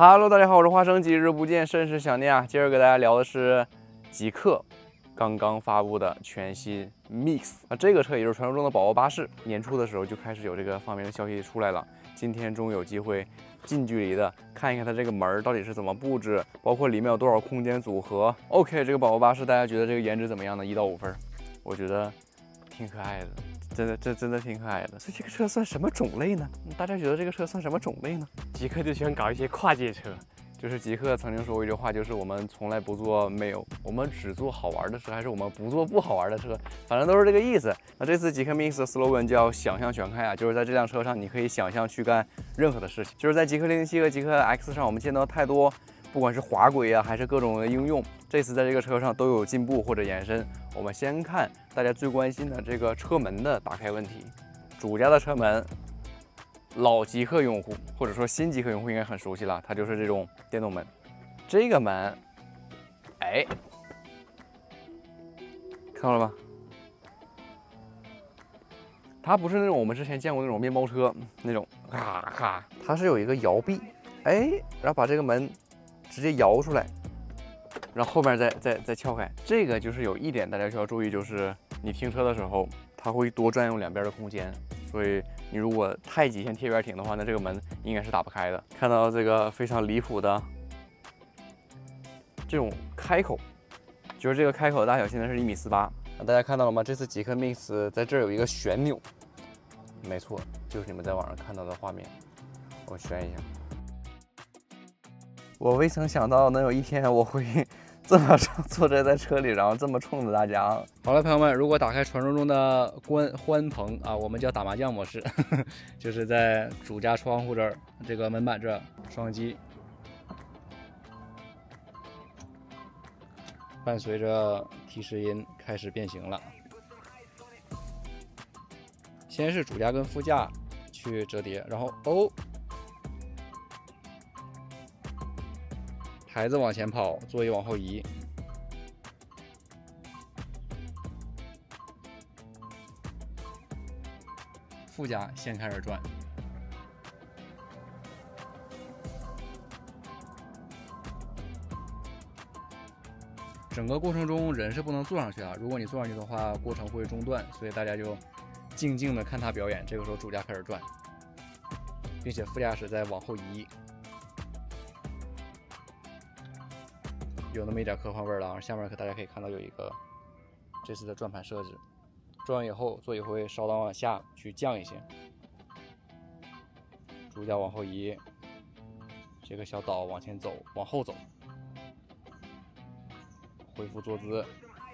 Hello， 大家好，我是花生，几日不见，甚是想念啊。今儿给大家聊的是极客刚刚发布的全新 Mix 啊，这个车也就是传说中的宝宝巴士，年初的时候就开始有这个放明的消息出来了。今天终于有机会近距离的看一看它这个门到底是怎么布置，包括里面有多少空间组合。OK， 这个宝宝巴士大家觉得这个颜值怎么样呢？1到5分，我觉得挺可爱的。 真的挺可爱的，所以这个车算什么种类呢？大家觉得这个车算什么种类呢？ 极客就喜欢搞一些跨界车， 就是极客曾经说过一句话，就是我们从来不做没有，我们只做好玩的车，还是我们不做不好玩的车，反正都是这个意思。那这次极客 Mix 的 slogan 叫想象全开啊，就是在这辆车上你可以想象去干任何的事情。就是在极客007和极客 X 上，我们见到太多。 不管是滑轨啊，还是各种的应用，这次在这个车上都有进步或者延伸。我们先看大家最关心的这个车门的打开问题。主家的车门，老极客用户或者说新极客用户应该很熟悉了，它就是这种电动门。这个门，哎，看到了吗？它不是那种我们之前见过那种面包车那种咔咔，它是有一个摇臂，哎，然后把这个门。 直接摇出来，然后后面再撬开。这个就是有一点大家需要注意，就是你停车的时候，它会多占用两边的空间，所以你如果太极限贴边停的话，那这个门应该是打不开的。看到这个非常离谱的这种开口，就是这个开口的大小现在是1.48米。大家看到了吗？这次极客 Mix 在这儿有一个旋钮，没错，就是你们在网上看到的画面。我旋一下。 我未曾想到能有一天我会这么坐着在车里，然后这么冲着大家。好了，朋友们，如果打开传说中的欢棚啊，我们叫打麻将模式，就是在主驾窗户这儿，这个门板这儿双击，伴随着提示音开始变形了。先是主驾跟副驾去折叠，然后哦。 台子往前跑，座椅往后移，副驾先开始转，整个过程中人是不能坐上去啊！如果你坐上去的话，过程会中断，所以大家就静静的看他表演。这个时候主驾开始转，并且副驾驶在往后移。 有那么一点科幻味儿了，下面大家可以看到有一个这次的转盘设置，转完以后座椅会稍当往下去降一些，主驾往后移，这个小岛往前走，往后走，恢复坐姿，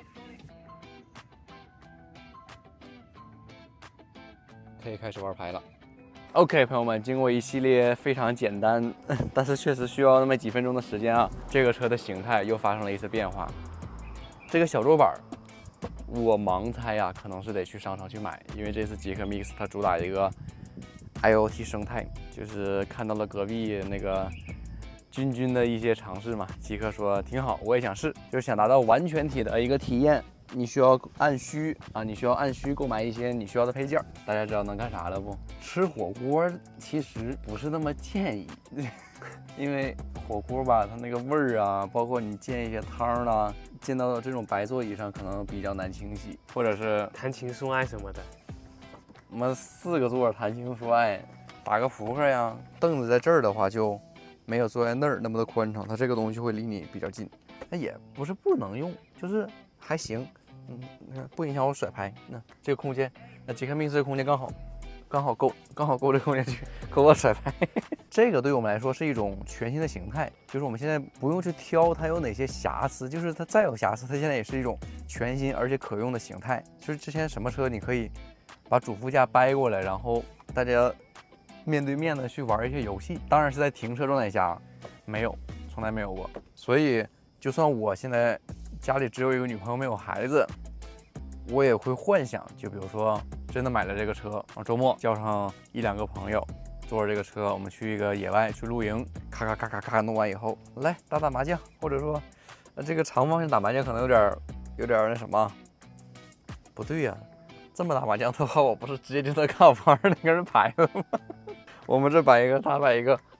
可以开始玩牌了。 OK， 朋友们，经过一系列非常简单，但是确实需要那么几分钟的时间啊，这个车的形态又发生了一次变化。这个小桌板，我盲猜呀，可能是得去商场去买，因为这次极客 Mix 它主打一个 IoT 生态，就是看到了隔壁那个君的一些尝试嘛，极客说挺好，我也想试，就是想达到完全体的一个体验。 你需要按需啊，你需要按需购买一些你需要的配件。大家知道能干啥了不？吃火锅其实不是那么建议，因为火锅吧，它那个味儿啊，包括你溅一些汤啦，溅到这种白座椅上可能比较难清洗，或者是谈情说爱什么的。 我们4个座谈情说爱，打个扑克呀。凳子在这儿的话就没有坐在那儿那么的宽敞，它这个东西会离你比较近。它也不是不能用，就是还行。 不影响我甩牌。那这个空间，那极客 Mix 这个空间刚好够这个空间去够我甩牌。这个对我们来说是一种全新的形态，就是我们现在不用去挑它有哪些瑕疵，就是它再有瑕疵，它现在也是一种全新而且可用的形态。就是之前什么车你可以把主副驾掰过来，然后大家面对面的去玩一些游戏，当然是在停车状态下，没有，从来没有过。所以就算我现在。 家里只有一个女朋友，没有孩子，我也会幻想，就比如说真的买了这个车，周末叫上1、2个朋友，坐着这个车，我们去一个野外去露营，咔咔咔咔咔弄完以后，来打打麻将，或者说，这个长方形打麻将可能有点那什么，不对呀，这么打麻将的话，我不是直接就能看我旁边那个人牌了吗？我们这摆一个，他摆一个，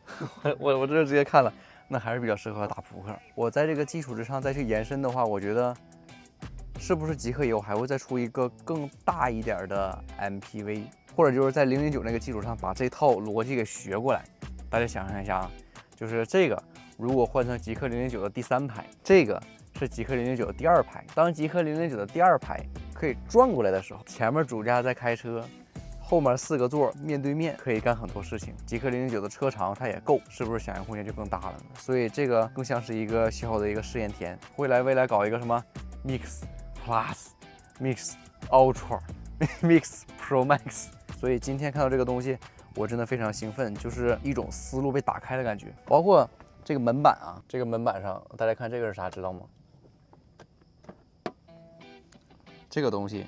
我这直接看了，那还是比较适合打扑克。我在这个基础之上再去延伸的话，我觉得是不是极客以后还会再出一个更大一点的 MPV， 或者就是在009那个基础上把这套逻辑给学过来。大家想象一下啊，就是这个如果换成极客009的第3排，这个是极客009的第2排。当极客009的第2排可以转过来的时候，前面主驾在开车，后面4个座面对面，可以干很多事情。极客009的车长它也够，是不是想象空间就更大了呢？所以这个更像是一个小小的一个试验田。未来搞一个什么 Mix Plus、Mix Ultra、Mix Pro Max。所以今天看到这个东西，我真的非常兴奋，就是一种思路被打开的感觉。包括这个门板啊，这个门板上大家看这个是啥，知道吗？这个东西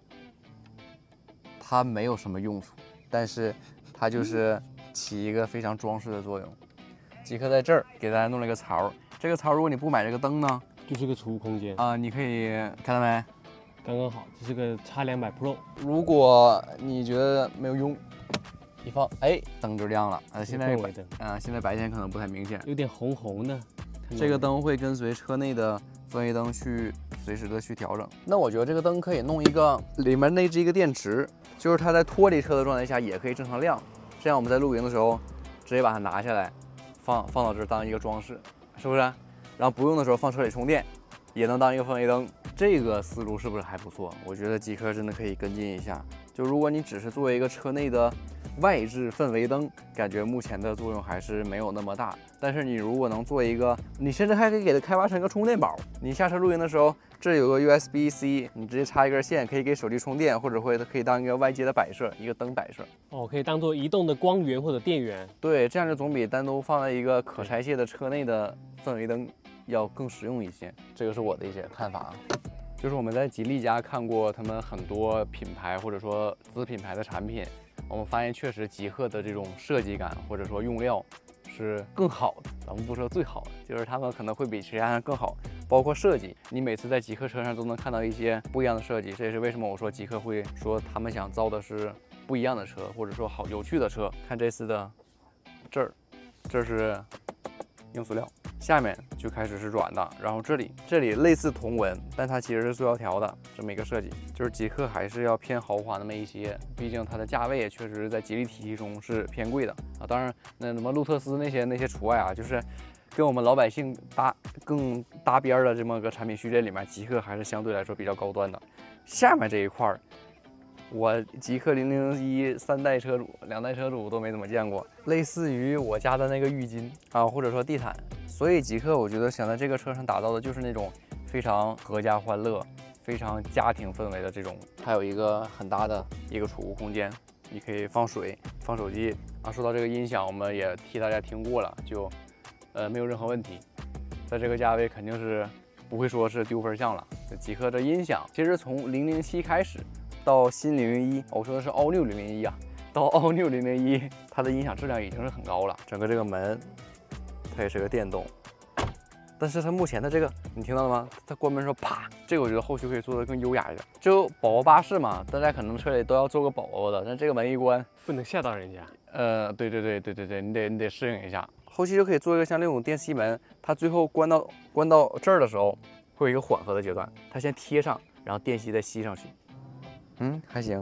它没有什么用处，但是它就是起一个非常装饰的作用。极客在这儿给大家弄了一个槽，这个槽如果你不买这个灯呢， 就是个储物空间啊，你可以看到没？ 刚刚好，这是个X200 Pro。 如果你觉得没有用，一放，哎，灯就亮了。现在现在白天可能不太明显， 有点红红的。 这个灯会跟随车内的氛围灯去随时的去调整。那我觉得这个灯可以弄一个里面内置一个电池，就是它在脱离车的状态下也可以正常亮。这样我们在露营的时候直接把它拿下来，放到这儿当一个装饰，是不是？然后不用的时候放车里充电，也能当一个氛围灯。这个思路是不是还不错？我觉得极客真的可以跟进一下。就如果你只是作为一个车内的外置氛围灯，感觉目前的作用还是没有那么大。但是你如果能做一个，你甚至还可以给它开发成一个充电宝。你下车露营的时候，这有个 USB-C， 你直接插一根线，可以给手机充电，或者可以当一个外接的摆设，一个灯摆设。 哦，可以当做移动的光源或者电源。 对，这样就总比单独放在一个可拆卸的车内的氛围灯要更实用一些。这个是我的一些看法啊。就是我们在吉利家看过他们很多品牌或者说子品牌的产品，我们发现确实极客的这种设计感或者说用料是更好的。咱们不说最好的，就是他们可能会比其他人更好。包括设计，你每次在极客车上都能看到一些不一样的设计。这也是为什么我说极客会说他们想造的是不一样的车，或者说好有趣的车。看这次的这是硬塑料。下面就开始是软的，然后这里类似铜纹，但它其实是塑料条的这么一个设计。就是极客还是要偏豪华那么一些，毕竟它的价位也确实在吉利体系中是偏贵的啊。当然，那什么路特斯那些除外啊，就是跟我们老百姓更搭边的这么个产品序列里面，极客还是相对来说比较高端的。下面这一块儿，我极客001 3代车主、2代车主都没怎么见过，类似于我家的那个浴巾啊，或者说地毯。所以极客我觉得想在这个车上打造的就是那种非常合家欢乐、非常家庭氛围的这种。还有一个很大的一个储物空间，你可以放水、放手机啊。说到这个音响，我们也替大家听过了，就没有任何问题。在这个价位肯定是不会说是丢分项了。极客这音响其实从007开始到新001，我说的是 All New 001啊，到 All New 001，它的音响质量已经是很高了。整个这个门，它也是个电动，但是它目前的这个，你听到了吗？它关门时候啪，这个我觉得后续可以做得更优雅一点。就宝宝巴士嘛，大家可能车里都要做个宝宝的，但这个门一关， 不能吓到人家。 对，你得适应一下。后期就可以做一个像那种电吸门，它最后关到这儿的时候，会有一个缓和的阶段，它先贴上，然后电吸再吸上去。还行。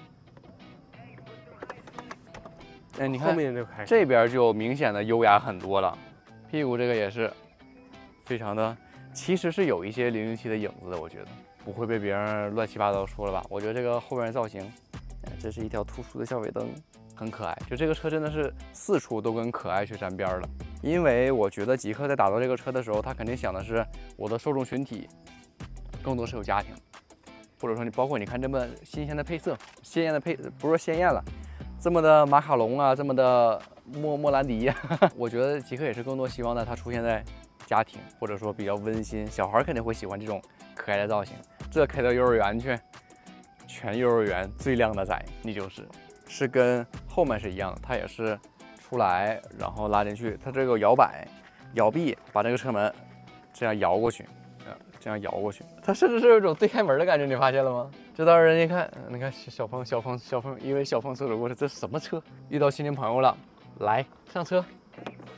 你看后面就开始， 这边就明显的优雅很多了。屁股这个也是非常的，其实是有一些007的影子的，我觉得不会被别人乱七八糟说了吧？我觉得这个后边造型，这是一条突出的小尾灯，很可爱。就这个车真的是四处都跟可爱去沾边了。因为我觉得极客在打造这个车的时候，他肯定想的是我的受众群体更多是有家庭，或者说你包括你看这么新鲜的配色，鲜艳的不是说鲜艳了，这么的马卡龙啊，这么的莫兰迪呀，我觉得极客也是更多希望呢它出现在家庭，或者说比较温馨，小孩肯定会喜欢这种可爱的造型。这开到幼儿园去，全幼儿园最靓的仔，你是跟后面是一样的，它也是出来然后拉进去，它这个摇摆摇臂把这个车门这样摇过去，这样摇过去，它甚至是有一种对开门的感觉，你发现了吗？这到时候人家看，你看小鹏，因为小鹏车主过去，这什么车？遇到新朋友了，来上车。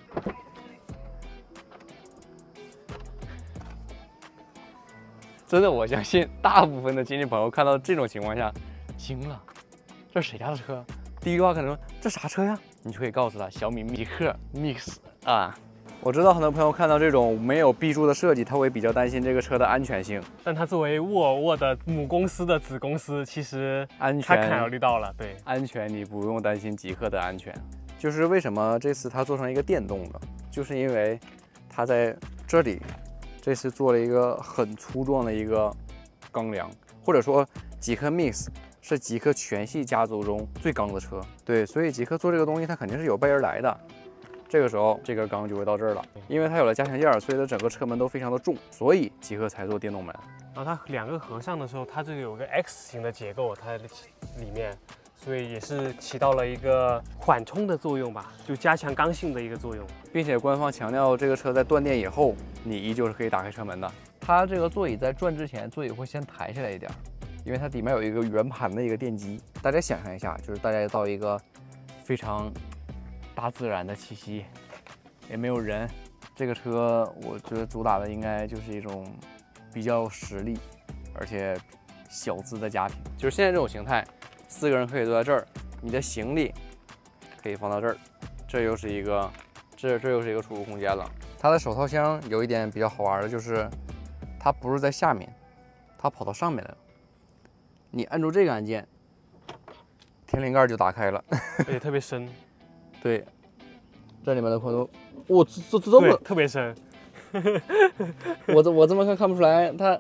真的，我相信大部分的亲戚朋友看到这种情况下，惊了，这是谁家的车？第一句话可能说这啥车呀？你就可以告诉他小米极客 Mix 啊。我知道很多朋友看到这种没有 B 柱的设计，他会比较担心这个车的安全性。 但它作为沃尔沃的母公司的子公司，其实安它全考虑到了，对， 安全你不用担心极客的安全。就是为什么这次它做成一个电动的，就是因为它在这里，这次做了一个很粗壮的一个钢梁，或者说极客 Mix 是极客全系家族中最刚的车。对，所以极客做这个东西，它肯定是有备而来的。这个时候，这根钢就会到这儿了，因为它有了加强件，所以它整个车门都非常的重，所以极客才做电动门。 然后它两个合上的时候，它这个有个 X 型的结构，它里面，所以也是起到了一个缓冲的作用吧，就加强刚性的一个作用。 并且官方强调，这个车在断电以后，你依旧是可以打开车门的。它这个座椅在转之前，座椅会先抬起来一点，因为它底面有一个圆盘的一个电机。大家想象一下，就是大家到一个非常大自然的气息，也没有人。这个车我觉得主打的应该就是一种比较实力，而且小资的家庭。就是现在这种形态，4个人可以坐在这儿，你的行李可以放到这儿，这又是一个这又是一个储物空间了。它的手套箱有一点比较好玩的就是，它不是在下面，它跑到上面来了。你按住这个按键，天灵盖就打开了， 而且特别深。 对，这里面的宽度，哇，这么特别深。 我这么看不出来，它，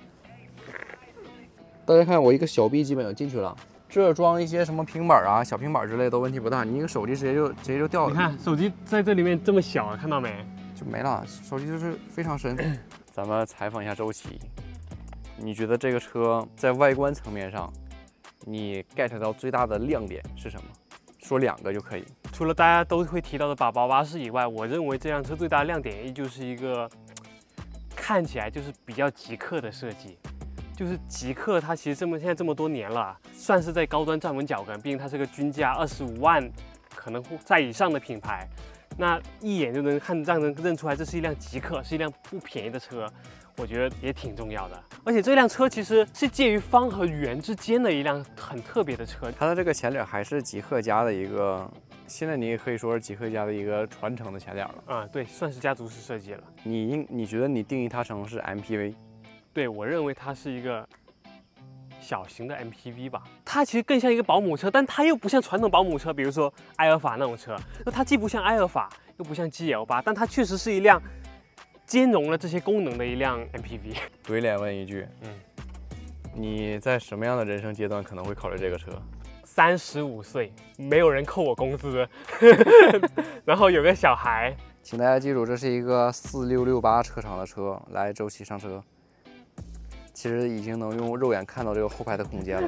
大家看我一个小臂基本就进去了，这装一些什么平板啊、小平板之类都问题不大，你一个手机直接就掉了。 你看手机在这里面这么小，看到没？ 就没了，手机就是非常深。咱们采访一下周琦，你觉得这个车在外观层面上，你 get 到最大的亮点是什么？说2个就可以。 除了大家都会提到的宝宝巴士以外，我认为这辆车最大的亮点依旧是一个看起来就是比较极客的设计。就是极客，它其实现在这么多年了，算是在高端站稳脚跟。毕竟它是个均价25万，可能在以上的品牌，那一眼就能让人认出来这是一辆极客，是一辆不便宜的车。我觉得也挺重要的。而且这辆车其实是介于方和圆之间的一辆很特别的车。 它的这个前脸还是极客家的一个，现在你也可以说是极客家的一个传承的前脸了。 啊，对，算是家族式设计了。 你觉得你定义它成是 MPV？ 对，我认为它是一个小型的 MPV 吧。它其实更像一个保姆车，但它又不像传统保姆车，比如说埃尔法那种车。那它既不像埃尔法，又不像 GL8，但它确实是一辆兼容了这些功能的一辆 MPV。 怼脸问一句，你在什么样的人生阶段可能会考虑这个车 ？35岁，没有人扣我工资，然后有个小孩。 请大家记住，这是一个4668车长的车。来，周琦上车。其实已经能用肉眼看到这个后排的空间了。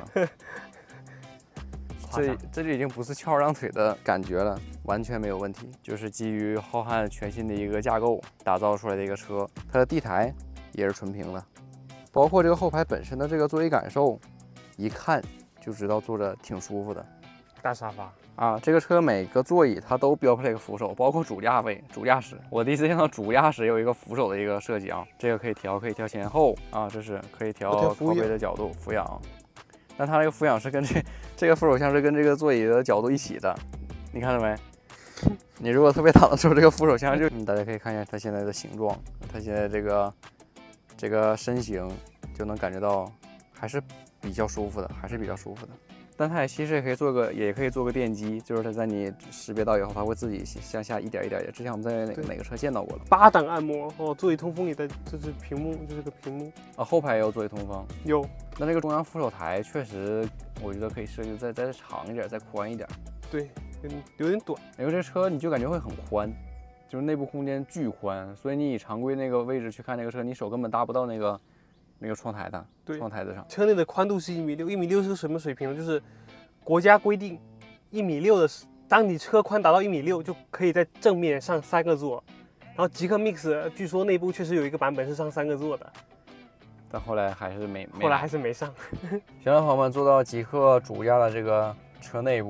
这就已经不是翘二郎腿的感觉了，完全没有问题。就是基于浩瀚全新的一个架构打造出来的一个车，它的地台也是纯平的，包括这个后排本身的这个座椅感受，一看就知道坐着挺舒服的。 大沙发啊，这个车每个座椅它都标配了一个扶手，包括主驾位、主驾驶。我第一次见到主驾驶有一个扶手的一个设计啊，这个可以调前后啊，这是可以调靠背的角度俯仰。但它这个俯仰是跟这个扶手箱是跟这个座椅的角度一起的，你看到没？你如果特别躺的时候，这个扶手箱就大家可以看一下它现在的形状，它现在这个身形就能感觉到还是比较舒服的，但它其实也可以做个电机，就是它在你识别到以后，它会自己向下一点一点。之前我们在哪个车见到过了 ？8档按摩哦，座椅通风也在，这是屏幕，这是个屏幕啊，后排也有座椅通风， 有。 那这个中央扶手台确实，我觉得可以设计再长一点，再宽一点。 对，有点短， 因为这车你就感觉会很宽，就是内部空间巨宽，所以你以常规那个位置去看这个车，你手根本搭不到那个窗台的，窗台子上。 车内的宽度是1.6米，1.6米是个什么水平呢？就是国家规定1.6米的，当你车宽达到1.6米，就可以在正面上3个座。然后极客 Mix 据说内部确实有一个版本是上3个座的，但后来还是没上。 没上。 行了，朋友们，坐到极客主驾的这个车内部，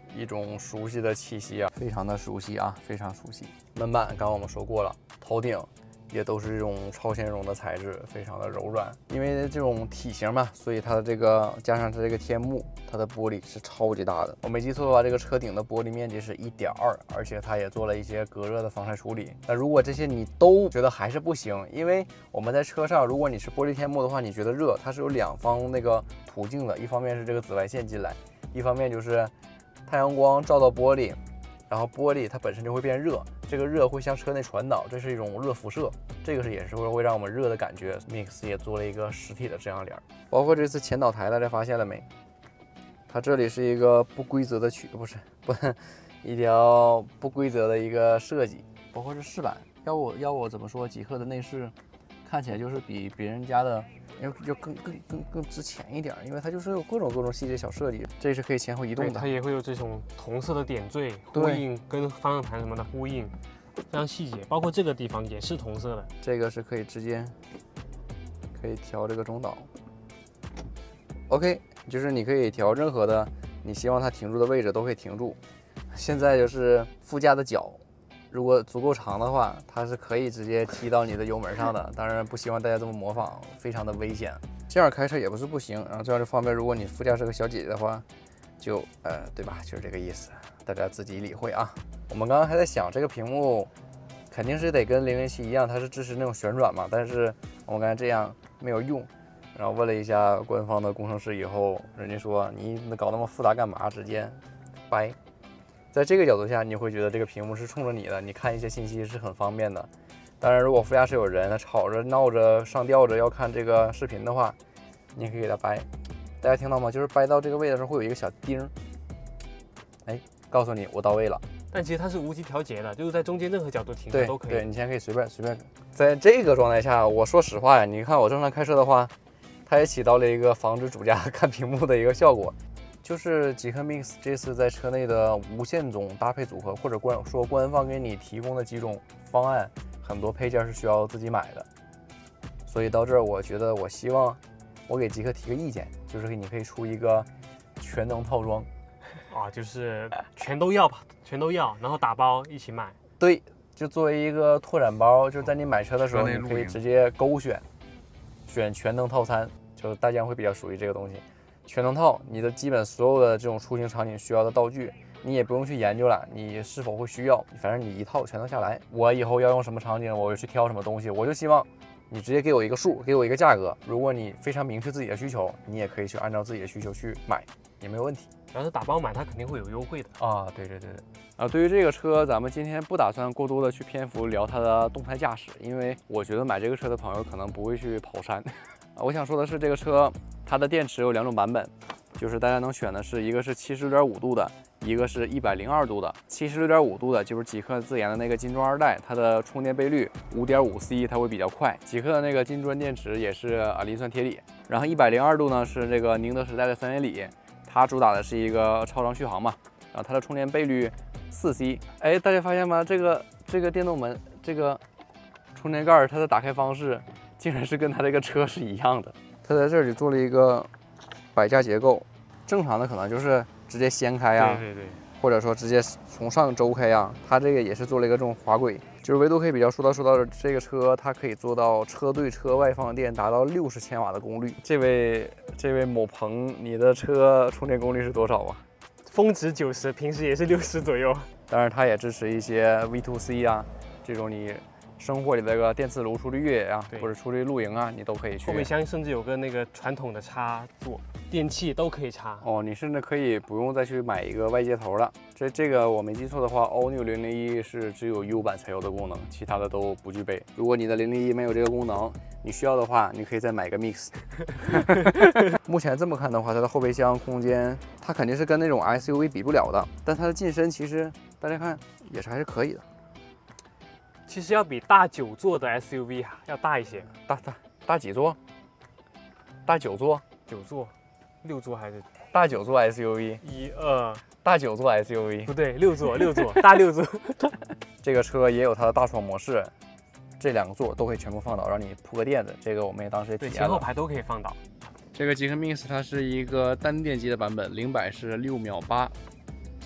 一种熟悉的气息啊，非常的熟悉啊，非常熟悉。门板刚刚我们说过了，头顶也都是这种超纤绒的材质，非常的柔软。因为这种体型嘛，所以它的这个加上它这个天幕，它的玻璃是超级大的。我没记错的话，这个车顶的玻璃面积是1.2，而且它也做了一些隔热的防晒处理。那如果这些你都觉得还是不行，因为我们在车上，如果你是玻璃天幕的话，你觉得热，它是有两方那个途径的，一方面是这个紫外线进来，一方面就是太阳光照到玻璃。然后玻璃它本身就会变热，这个热会向车内传导，这是一种热辐射，这个也是会让我们热的感觉。Mix 也做了一个实体的遮阳帘，包括这次前导台，大家发现了没？它这里是一个不规则的一条不规则的一个设计，包括是饰板，要我怎么说？极客的内饰看起来就是比别人家的要更值钱一点，因为它就是有各种细节小设计，这是可以前后移动的。 它也会有这种同色的点缀，呼应跟方向盘什么的呼应，非常细节。包括这个地方也是同色的， 这个是可以直接可以调这个中岛。OK， 就是你可以调任何的你希望它停住的位置都可以停住。现在就是副驾的脚。如果足够长的话，它是可以直接踢到你的油门上的。当然不希望大家这么模仿，非常的危险。这样开车也不是不行，然后这样就方便。如果你副驾是个小姐姐的话，就对吧？就是这个意思，大家自己理会啊。我们刚刚还在想，这个屏幕肯定是得跟007一样，它是支持那种旋转嘛。但是我们刚才这样没有用，然后问了一下官方的工程师以后，人家说你搞那么复杂干嘛？直接掰。在这个角度下，你会觉得这个屏幕是冲着你的，你看一些信息是很方便的。当然，如果副驾驶有人，他吵着闹着上吊着要看这个视频的话，你也可以给他掰。大家听到吗？就是掰到这个位的时候会有一个小钉，哎，告诉你我到位了。 但其实它是无级调节的，就是在中间任何角度停都可以。 对，你现在可以随便。在这个状态下，我说实话呀，你看我正常开车的话，它也起到了一个防止主驾看屏幕的一个效果。就是极客 Mix 这次在车内的无限种搭配组合，或者官方给你提供的几种方案，很多配件是需要自己买的。所以到这儿，我觉得我希望我给极客提个意见，就是你可以出一个全能套装啊，就是全都要，然后打包一起买。 对，就作为一个拓展包，就是在你买车的时候，你可以直接勾选全能套餐，就是大家会比较熟悉这个东西。全能套，你的基本所有的这种出行场景需要的道具，你也不用去研究了，你是否会需要，反正你一套全都下来。我以后要用什么场景，我就去挑什么东西，我就希望你直接给我一个数，给我一个价格。如果你非常明确自己的需求，你也可以去按照自己的需求去买，也没有问题。 要是打包买，它肯定会有优惠的啊。对啊，对于这个车，咱们今天不打算过多的去篇幅聊它的动态驾驶，因为我觉得买这个车的朋友可能不会去跑山。我想说的是，这个车它的电池有2种版本，就是大家能选的是一个是76.5度的，一个是102度的。76.5度的就是极客自研的那个金砖2代，它的充电倍率5.5C，它会比较快。极客的那个金砖电池也是磷酸铁锂。然后102度呢是这个宁德时代的3元锂，它主打的是一个超长续航嘛。然后它的充电倍率4C。哎，大家发现吗？这个电动门这个充电盖它的打开方式，竟然是跟它这个车是一样的。它在这里做了一个摆架结构，正常的可能就是直接掀开啊， 对， 或者说直接从上周开啊。它这个也是做了一个这种滑轨，就是唯独可以比较说到这个车，它可以做到车对车外放电达到60千瓦的功率。这位某鹏，你的车充电功率是多少啊？ 峰值90，平时也是60左右。 当然，它也支持一些 V2C 啊，这种你生活里的个电磁炉出去越野啊，或者出去露营啊，你都可以去。 后备箱甚至有个那个传统的插座，电器都可以插。 哦，你甚至可以不用再去买一个外接头了。这个我没记错的话 ，All New 001是只有 U 版才有的功能，其他的都不具备。如果你的001没有这个功能，你需要的话，你可以再买个 Mix。目前这么看的话，它的后备箱空间，它肯定是跟那种 SUV 比不了的，但它的进深其实大家看也是还是可以的。 其实要比大9座的 SUV 要大一些。 大几座？大9座 ？9座，6座还是？ 大9座 SUV。 1、2。 大9座 SUV。 不对，6座，大6座。 这个车也有它的大爽模式，这2个座都可以全部放倒，让你铺个垫子。这个我们也当时也体验了。 对，前后排都可以放倒。这个极客 Mix 它是一个单电机的版本，0-100是6秒8，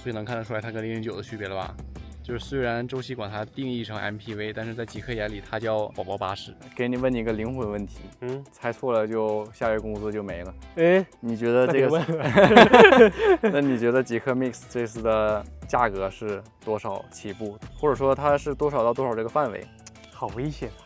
所以能看得出来它跟009的区别了吧？就是虽然周琦管它定义成 MPV， 但是在极客眼里它叫宝宝巴士。问你一个灵魂问题，猜错了就下月工资就没了。你觉得这个？那你觉得极客 Mix 这次的价格是多少起步？或者说它是多少到多少这个范围？ 好危险啊！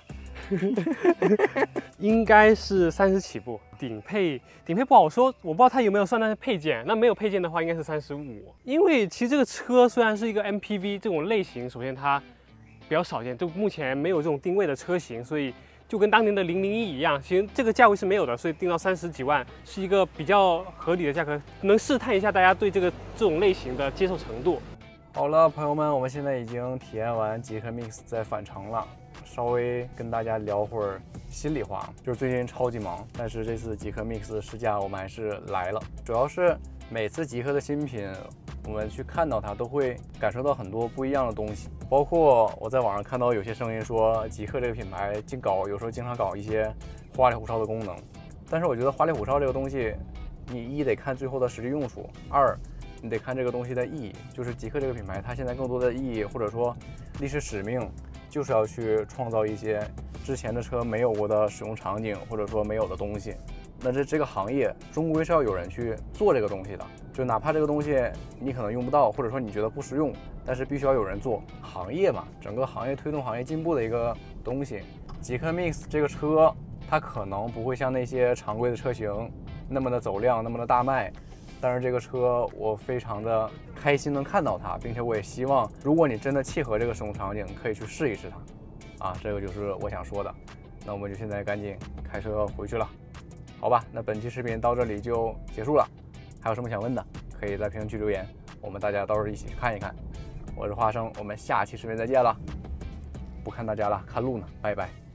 应该是30起步，顶配不好说，我不知道它有没有算那些配件。那没有配件的话，应该是35。因为其实这个车虽然是一个 MPV 这种类型，首先它比较少见，就目前没有这种定位的车型，所以就跟当年的001一样，其实这个价位是没有的，所以定到30几万是一个比较合理的价格，能试探一下大家对这种类型的接受程度。 好了，朋友们，我们现在已经体验完极客 Mix 在返程了。稍微跟大家聊会儿心里话，就是最近超级忙，但是这次极客 Mix 试驾我们还是来了。主要是每次极客的新品，我们去看到它都会感受到很多不一样的东西。包括我在网上看到有些声音说，极客这个品牌有时候经常搞一些花里胡哨的功能。但是我觉得花里胡哨这个东西，你一得看最后的实际用处，二你得看这个东西的意义。就是极客这个品牌，它现在更多的意义或者说历史使命，就是要去创造一些之前的车没有过的使用场景，或者说没有的东西。那这个行业终归是要有人去做这个东西的，就哪怕这个东西你可能用不到，或者说你觉得不实用，但是必须要有人做。行业嘛，整个行业推动行业进步的一个东西。极客 Mix 这个车，它可能不会像那些常规的车型那么的走量，那么的大卖。但是这个车我非常的开心能看到它，并且我也希望，如果你真的契合这个使用场景，可以去试一试它。这个就是我想说的。那我们就现在赶紧开车回去了，好吧？那本期视频到这里就结束了。还有什么想问的，可以在评论区留言，我们大家到时候一起去看一看。我是花生，我们下期视频再见了。不看大家了，看路呢，拜拜。